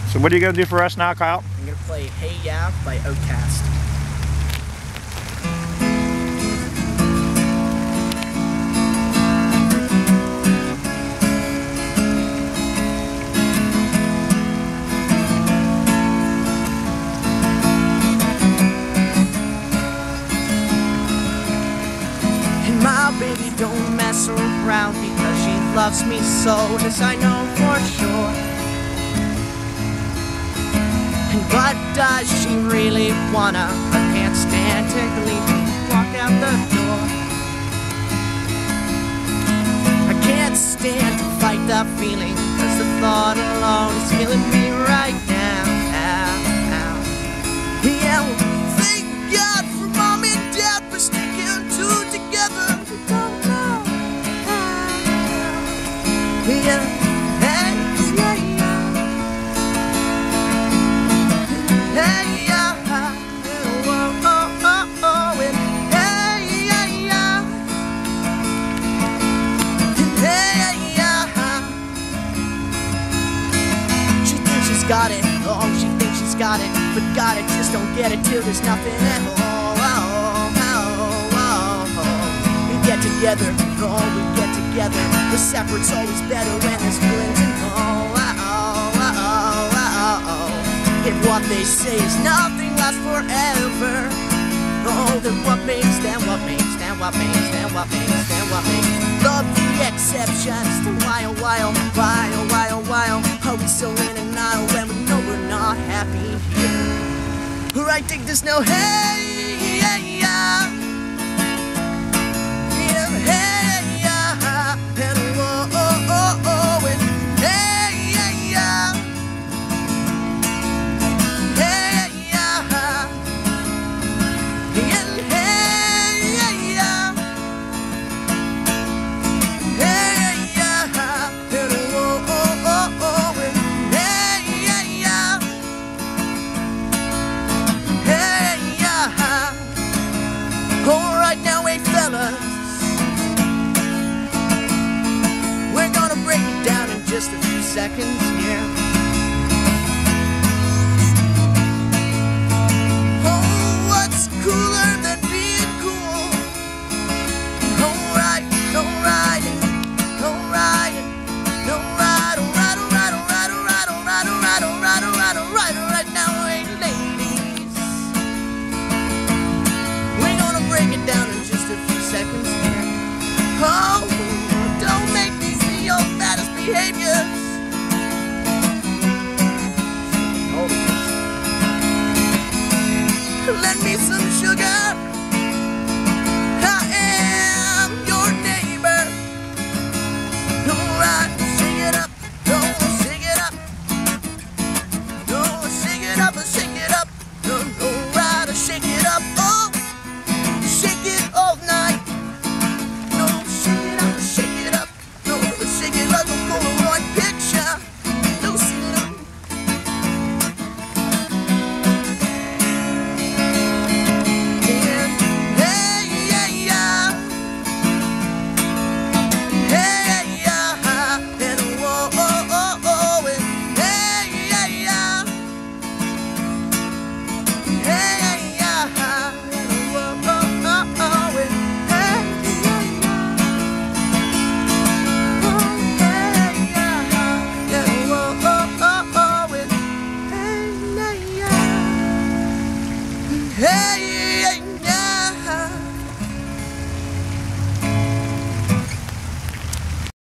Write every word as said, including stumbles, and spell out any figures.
So what are you going to do for us now, Kyle? I'm going to play Hey Ya by Outkast. And my baby don't mess around because she loves me so, this I know for sure. But does she really wanna? I can't stand to leave me walk out the door. I can't stand to fight the feeling, cause the thought alone is killing me right now. Ow, ow. Yeah, well, thank God for Mom and Dad for sticking two together. We don't know how. Yeah. Got it, oh, she thinks she's got it, but got it, just don't get it till there's nothing at all. Oh, oh, oh, oh. We get together, oh, we get together. The separate's always better when there's feelings involved. Oh, oh, oh, oh, oh. If what they say is nothing lasts forever, oh, then what makes, then what makes, then what makes, then what makes, then what makes love the exceptions? Then why, oh, why, oh, why, oh, why, oh, why, oh, are we so in and out when we know we're not happy here? I think there's no hey, yeah, yeah.